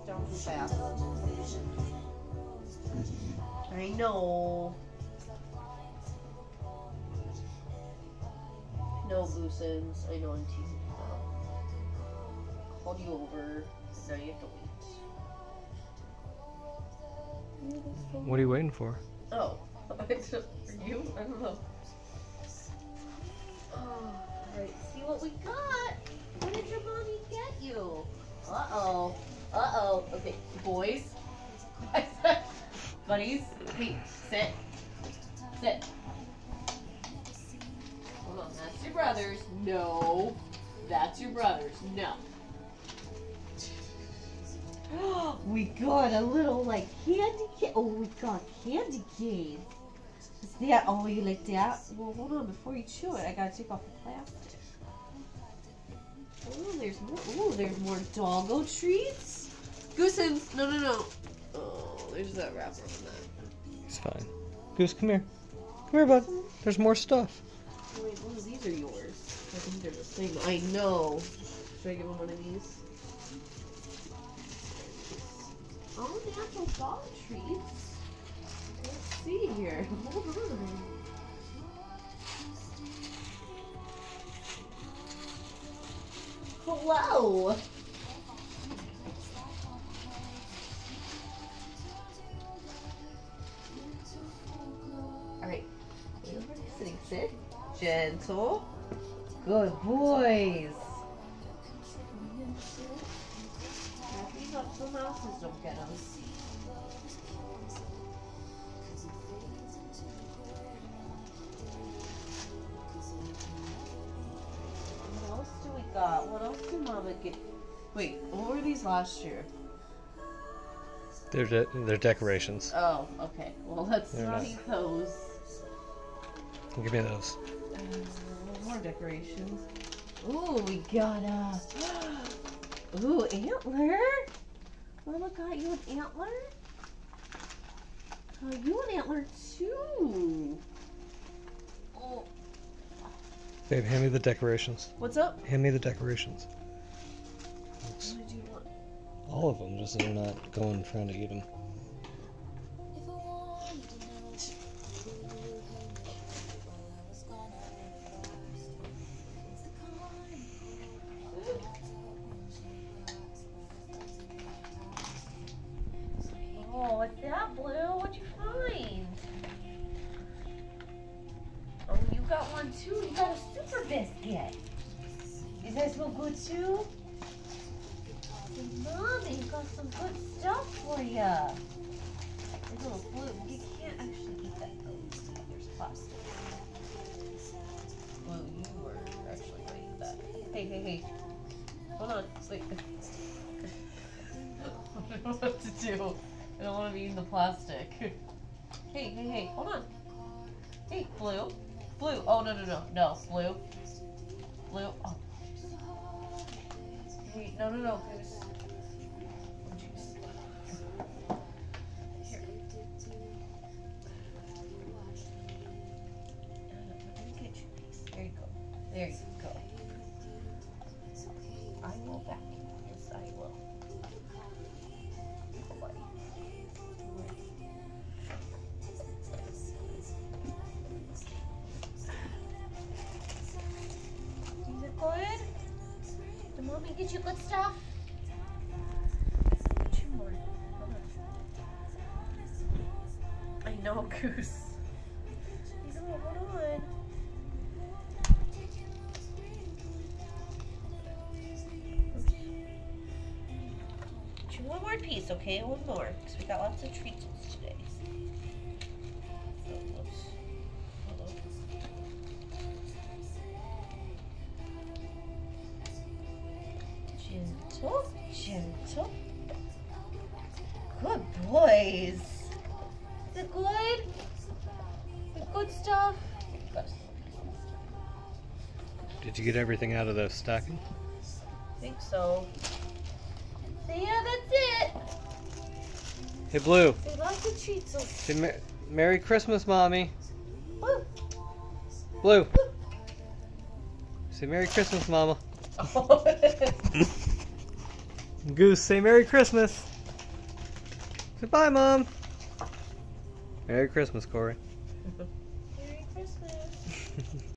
down too fast. I know. No, Goosens. I know I'm teasing you now. Called you over. Now you have to wait. What are you waiting for? Oh. For you? I don't know. Alright, see what we got. What did your mommy get you? Uh-oh. Uh-oh. Okay, boys. Buddies. Hey, sit. Sit. Hold on, that's your brothers. No. That's your brothers. No. We got a little, like, candy cane. Oh, we got candy cane. Is that, oh, you like that? Well, hold on, before you chew it, I gotta take off the plastic. Oh, there's more. Oh, there's more doggo treats. Goosens. No, no, no. Oh, there's that wrapper on that. He's fine. Goose, come here. Come here, bud. There's more stuff. Oh, wait, one of these are yours. I think they're the same. I know. Should I give him one of these? Oh, natural dog treats. Let's see here. Hold on. Hello. All right. Sitting, sit. Gentle. Good boys. Happy not some mouses don't get them. What else do we got? What else did Mama get? Wait, what were these last year? They're decorations. Oh, okay. Well, let's not eat those. Give me those. More decorations. Ooh, we got ooh, antler. Mama got you an antler? You an antler too. Oh. Babe, hand me the decorations. What's up? Hand me the decorations. What did you want? All of them, just so I'm not going trying to eat them. Oh, what's that, Blue? What'd you find? Oh, you got one too. You got a super biscuit. Is that so good too? Mommy got some good stuff for you. A little Blue. You can't actually eat that though. There's plastic. Blue, you were actually going to eat that. Hey, hey, hey. Hold on. Wait. I don't know what to do. I don't want to be eating the plastic. Hey, hey, hey, hold on. Hey, Blue. Blue. Oh, no, no, no. No, Blue. Blue. Oh. Hey, no, no, no. Goose. Oh, jeez. Here. Let me get you these. There you go. There you go. I will back you. Yes, I will. Good? Did Mommy get you good stuff? Two more. I know, Goose. No, hold on. One more piece, okay? One more, because we got lots of treats today. So, whoops. Hello. Gentle, gentle. Good boys. Is it good? The good stuff? Did you get everything out of the stocking? I think so. So yeah, that's it. Hey, Blue. Say lots of treats. Say Merry Christmas, Mommy. Blue. Blue. Blue. Say Merry Christmas, Mama. Goose, say Merry Christmas. Say bye, Mom. Merry Christmas, Corey. Merry Christmas.